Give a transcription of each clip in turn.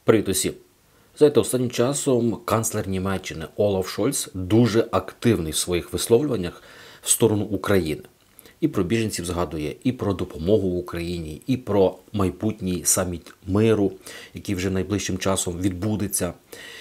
Привіт усім! Знаєте, останнім часом канцлер Німеччини Олаф Шольц дуже активний в своїх висловлюваннях в сторону України. І про біженців згадує, і про допомогу Україні, і про майбутній саміт миру, який вже найближчим часом відбудеться.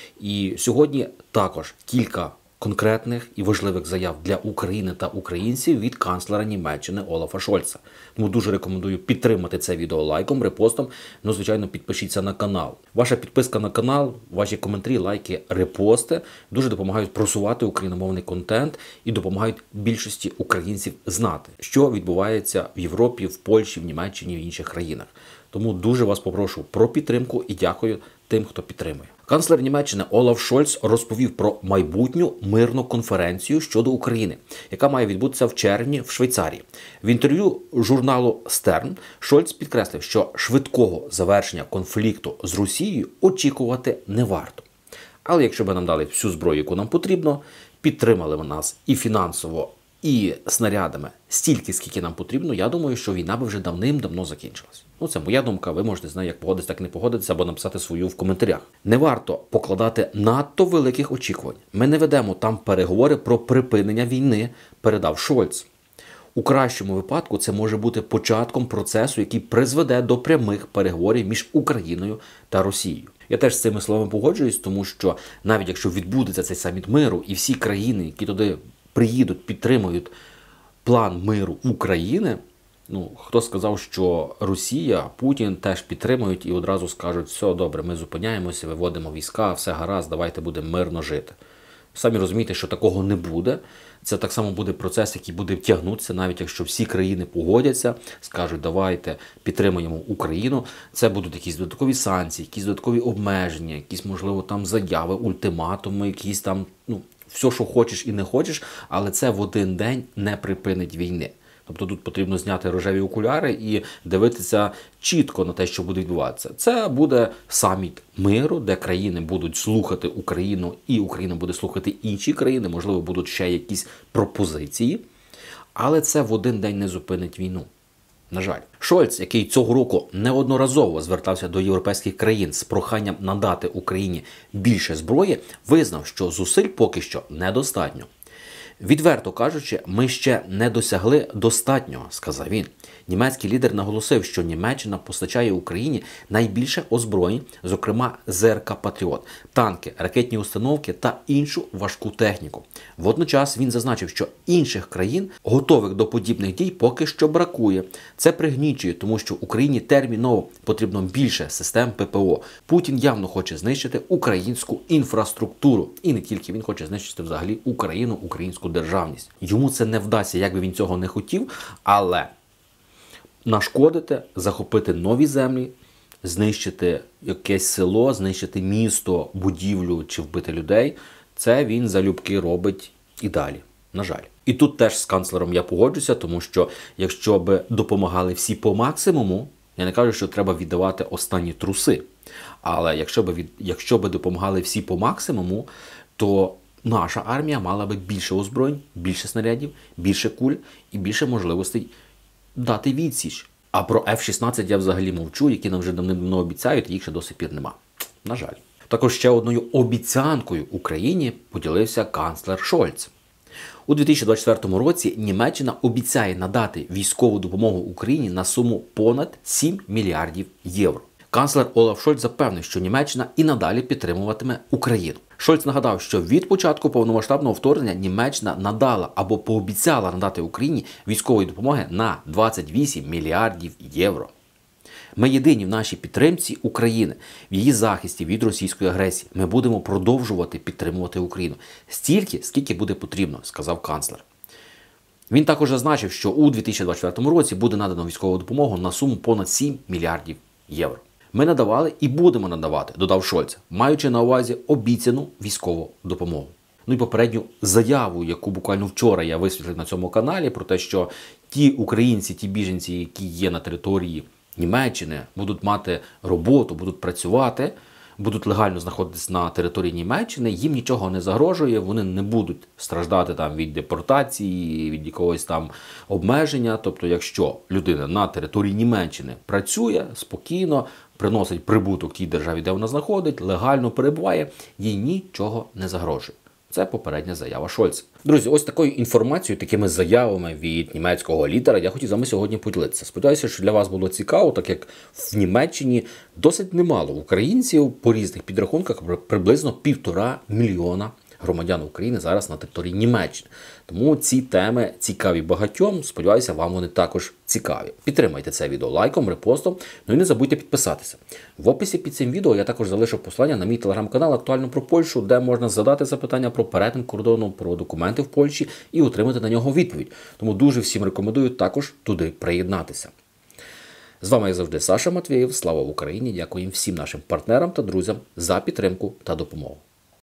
І сьогодні також кілька конкретних і важливих заяв для України та українців від канцлера Німеччини Олафа Шольца. Тому дуже рекомендую підтримати це відео лайком, репостом, ну, звичайно, підпишіться на канал. Ваша підписка на канал, ваші коментарі, лайки, репости дуже допомагають просувати україномовний контент і допомагають більшості українців знати, що відбувається в Європі, в Польщі, в Німеччині, в інших країнах. Тому дуже вас попрошу про підтримку і дякую тим, хто підтримує. Канцлер Німеччини Олаф Шольц розповів про майбутню мирну конференцію щодо України, яка має відбутися в червні в Швейцарії. В інтерв'ю журналу Sтерн Шольц підкреслив, що швидкого завершення конфлікту з Росією очікувати не варто. Але якщо б нам дали всю зброю, яку нам потрібно, підтримали б нас і фінансово, і снарядами стільки, скільки нам потрібно, я думаю, що війна би вже давним-давно закінчилась. Ну, це моя думка, ви можете з нею як погодитися, так не погодитися, або написати свою в коментарях. Не варто покладати надто великих очікувань. Ми не ведемо там переговори про припинення війни, передав Шольц. У кращому випадку це може бути початком процесу, який призведе до прямих переговорів між Україною та Росією. Я теж з цими словами погоджуюсь, тому що навіть якщо відбудеться цей саміт миру і всі країни, які туди приїдуть, підтримують план миру України, ну, хто сказав, що Росія, Путін теж підтримують і одразу скажуть, все добре, ми зупиняємося, виводимо війська, все гаразд, давайте будемо мирно жити. Самі розумієте, що такого не буде. Це так само буде процес, який буде втягнутися, навіть якщо всі країни погодяться, скажуть, давайте підтримуємо Україну. Це будуть якісь додаткові санкції, якісь додаткові обмеження, якісь, можливо, там заяви, ультиматуми, якісь там, ну, все, що хочеш і не хочеш, але це в один день не припинить війни. Тобто тут потрібно зняти рожеві окуляри і дивитися чітко на те, що буде відбуватися. Це буде саміт миру, де країни будуть слухати Україну, і Україна буде слухати інші країни, можливо, будуть ще якісь пропозиції, але це в один день не зупинить війну. На жаль. Шольц, який цього року неодноразово звертався до європейських країн з проханням надати Україні більше зброї, визнав, що зусиль поки що недостатньо. Відверто кажучи, ми ще не досягли достатнього, сказав він. Німецький лідер наголосив, що Німеччина постачає Україні найбільше озброєнь, зокрема ЗРК «Патріот», танки, ракетні установки та іншу важку техніку. Водночас він зазначив, що інших країн, готових до подібних дій, поки що бракує. Це пригнічує, тому що Україні терміново потрібно більше систем ППО. Путін явно хоче знищити українську інфраструктуру. І не тільки він хоче знищити взагалі Україну, українську державність. Йому це не вдасться, як би він цього не хотів, але нашкодити, захопити нові землі, знищити якесь село, знищити місто, будівлю чи вбити людей – це він залюбки робить і далі, на жаль. І тут теж з канцлером я погоджуся, тому що якщо б допомагали всі по максимуму, я не кажу, що треба віддавати останні труси, але якщо б допомагали всі по максимуму, то наша армія мала би більше озброєнь, більше снарядів, більше куль і більше можливостей дати відсіч. А про F-16 я взагалі мовчу, які нам вже давним-давно обіцяють, і їх ще до сих пір нема. На жаль. Також ще одною обіцянкою Україні поділився канцлер Шольц. У 2024 році Німеччина обіцяє надати військову допомогу Україні на суму понад 7 мільярдів євро. Канцлер Олаф Шольц запевнив, що Німеччина і надалі підтримуватиме Україну. Шольц нагадав, що від початку повномасштабного вторгнення Німеччина надала або пообіцяла надати Україні військової допомоги на 28 мільярдів євро. Ми єдині в нашій підтримці України, в її захисті від російської агресії. Ми будемо продовжувати підтримувати Україну. Стільки, скільки буде потрібно, сказав канцлер. Він також зазначив, що у 2024 році буде надано військову допомогу на суму понад 7 мільярдів євро. Ми надавали і будемо надавати, додав Шольц, маючи на увазі обіцяну військову допомогу. Ну і попередню заяву, яку буквально вчора я висвітлив на цьому каналі, про те, що ті українці, ті біженці, які є на території Німеччини, будуть мати роботу, будуть працювати, будуть легально знаходитись на території Німеччини, їм нічого не загрожує, вони не будуть страждати там від депортації, від якогось там обмеження. Тобто, якщо людина на території Німеччини працює спокійно, приносить прибуток тій державі, де вона знаходить, легально перебуває, їй нічого не загрожує. Це попередня заява Шольца. Друзі, ось такою інформацією, такими заявами від німецького лідера я хотів з вами сьогодні поділитися. Сподіваюся, що для вас було цікаво, так як в Німеччині досить немало українців по різних підрахунках, приблизно 1,5 мільйона громадян України зараз на території Німеччини. Тому ці теми цікаві багатьом, сподіваюся, вам вони також цікаві. Підтримайте це відео лайком, репостом, ну і не забудьте підписатися. В описі під цим відео я також залишив посилання на мій телеграм-канал «Актуально про Польщу», де можна задати запитання про перетин кордону, про документи в Польщі і отримати на нього відповідь. Тому дуже всім рекомендую також туди приєднатися. З вами, як завжди, Саша Матвєєв. Слава Україні! Дякую всім нашим партнерам та друзям за підтримку та допомогу.